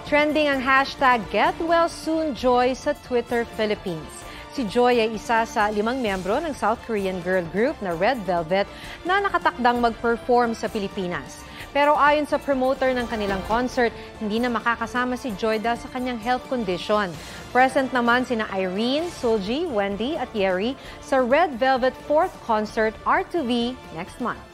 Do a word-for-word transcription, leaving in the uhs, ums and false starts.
Trending ang hashtag GetWellSoonJoy sa Twitter Philippines. Si Joy ay isa sa limang miyembro ng South Korean girl group na Red Velvet na nakatakdang mag-perform sa Pilipinas. Pero ayon sa promoter ng kanilang concert, hindi na makakasama si Joy dahil sa kanyang health condition. Present naman sina Irene, Solji, Wendy at Yeri sa Red Velvet fourth concert R two V next month.